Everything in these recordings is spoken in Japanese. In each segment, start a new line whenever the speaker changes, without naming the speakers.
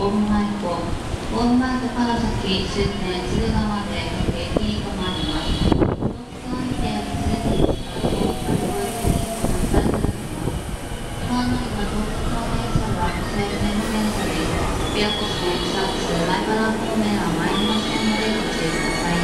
大見舞子から先、終点敦賀まで各駅に停まります。不安定を連れて行ったら、不安の今、東北の電車は西線電車です。琵琶湖線、草津、米原方面は参りませんのでご注意ください。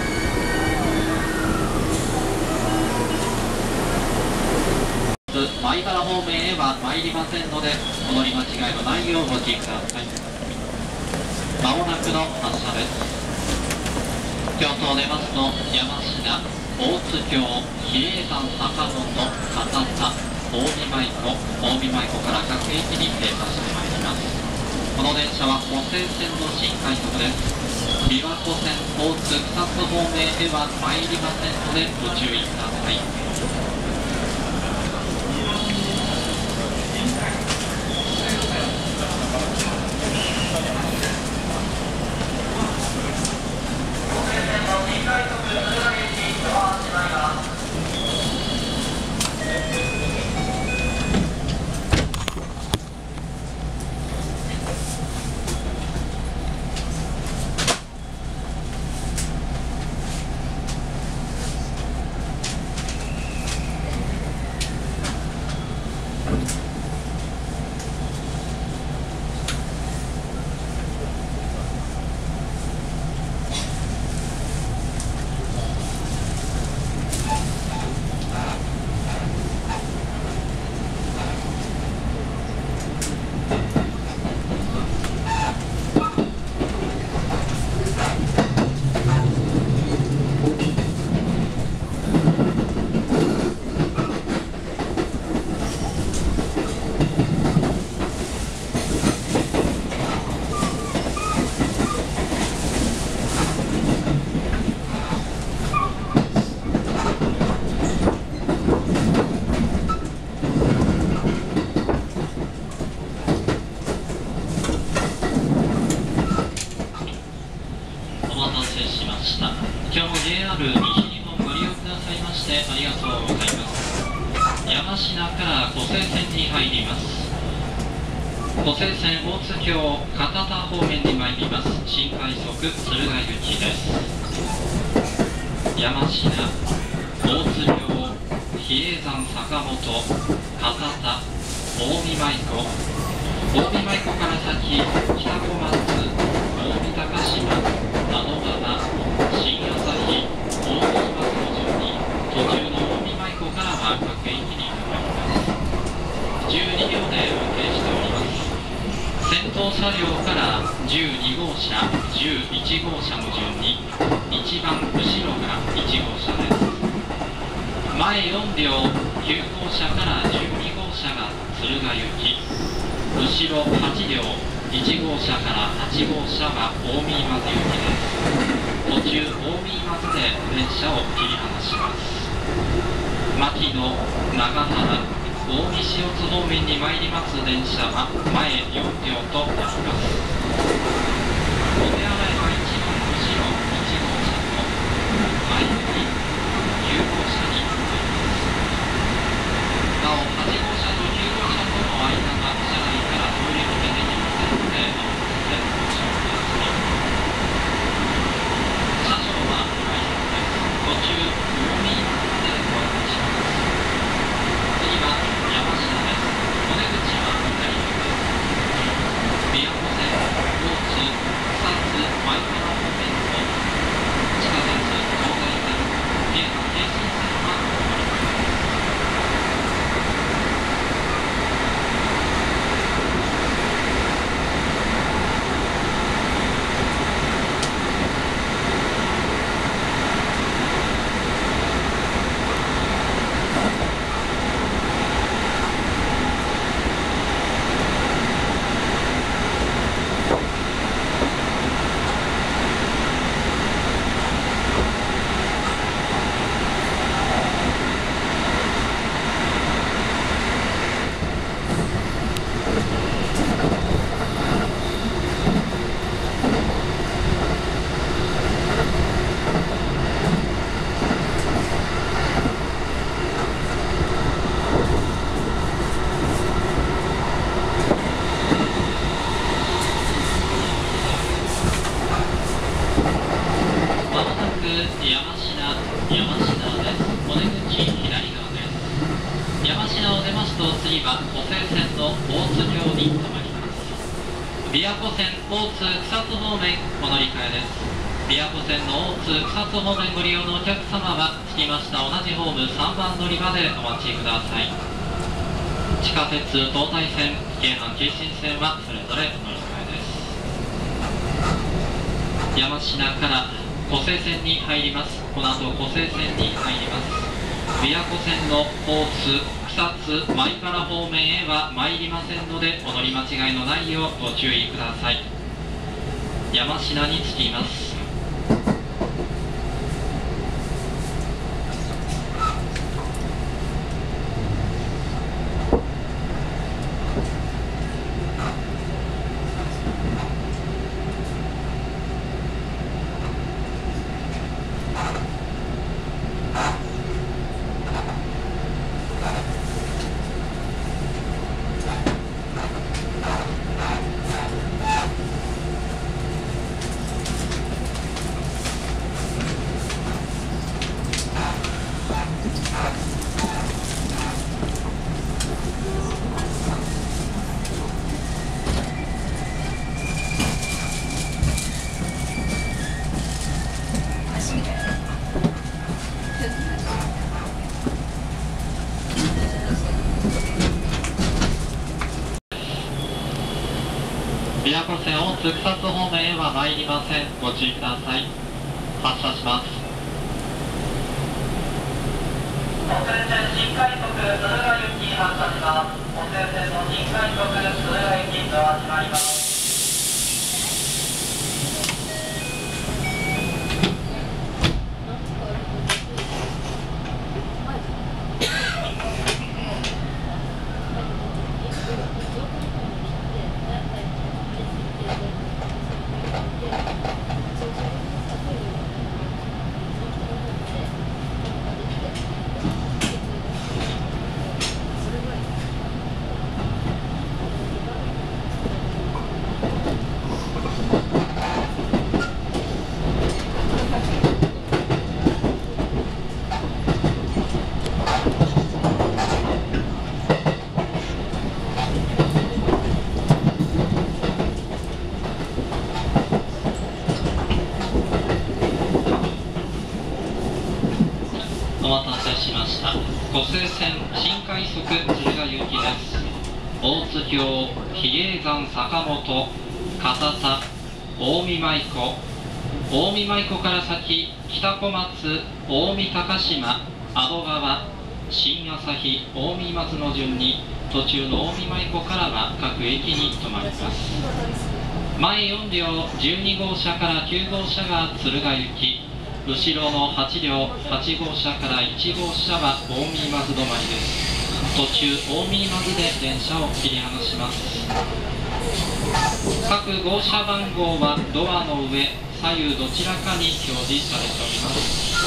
米原方面へは参りませんので、お乗り間違いのないようご注意ください。まもなくの発車です。京都を出ますと、山科、大津京、比叡山坂本、片田、近江舞子から各駅に停車してまいります。この電車は湖西線の新快速です。琵琶湖線、大津、草津方面へは参りませんのでご注意ください。今日も JR 西日本ご利用くださいましてありがとうございます。山科から湖西線に入ります。湖西線大津京片田方面に参ります。新快速敦賀行きです。山科、大津京、比叡山坂本、片田、近江舞子から先、北小松、近江高島、佐野川、新朝日、大津松の順に途中の近江舞子からは各駅に停まります。12両で運転しております。先頭車両から12号車、11号車の順に一番後ろが1号車です。前4両、9号車から12号車が敦賀行き、後ろ8両、1号車から8号車は近江松行きです。途中、近江松で電車を切り離します。牧野、長原、近江塩津方面に参ります電車は前4両となります。お手洗いは一番後ろ1号車と前より9号車になります。なお、8号車と9号車との間が車内からトイレが出てきませんので、合わせてご注意ください。車掌は快速です。途中、近江松でご案内します。次は山科です。お出口は左側です。琵琶湖線、大津、 を次は湖西線の大津峡に停まります。琵琶湖線大津草津方面お乗り換えです。琵琶湖線の大津草津方面ご利用のお客様は着きました同じホーム3番乗り場でお待ちください。地下鉄東西線、京阪京神線はそれぞれお乗り換えです。山科から湖西線に入ります。この後湖西線に入ります。琵琶湖線の大津、草津、米原方面へは参りませんのでお乗り間違いのないようご注意ください。山科に着きます。琵琶湖線大津草津方面へは参りません。ご注意ください。発車します。
湖西線新快速敦賀行き発車します。湖西線の新快速敦賀行きドア閉まります。
お待たせしました。湖西線新快速敦賀行きです。大津峡、比叡山坂本、片田、近江舞子、近江舞子から先、北小松、近江高島、安堵川、新朝日、近江松の順に途中の近江舞子からは各駅に停まります。前4両12号車から9号車が敦賀行き、後ろの8両8号車から1号車は近江松止まりです。途中近江松で電車を切り離します。各号車番号はドアの上左右どちらかに表示されております。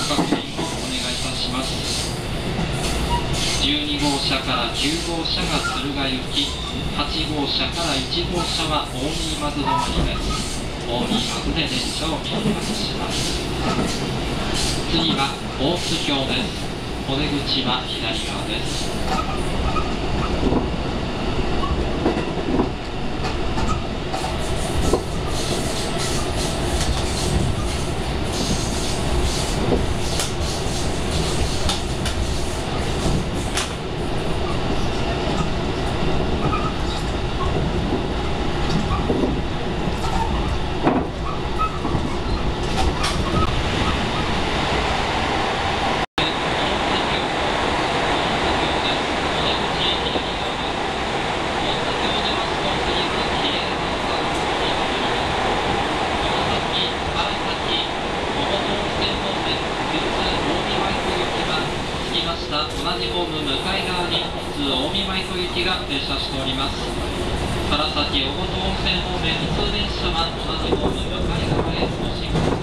ご確認をお願いいたします。12号車から9号車が敦賀行き、8号車から1号車は近江松止まりです。近江松で電車を切り離します。次は大津峡です。お出口は左側です。同じホーム向かい側に普通近江舞子行きが停車しております。唐崎小本温泉方面普通電車は同じホーム向かい側へお進み。